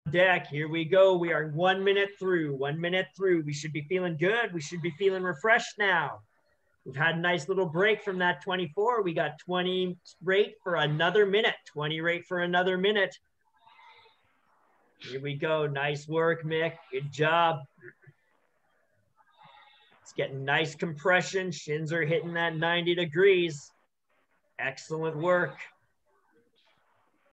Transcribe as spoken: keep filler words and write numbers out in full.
deck. Here we go. We are one minute through, one minute through. We should be feeling good. We should be feeling refreshed now. We've had a nice little break from that twenty-four. We got twenty rate for another minute, twenty rate for another minute. Here we go. Nice work, Mick. Good job. It's getting nice compression. Shins are hitting that ninety degrees. Excellent work.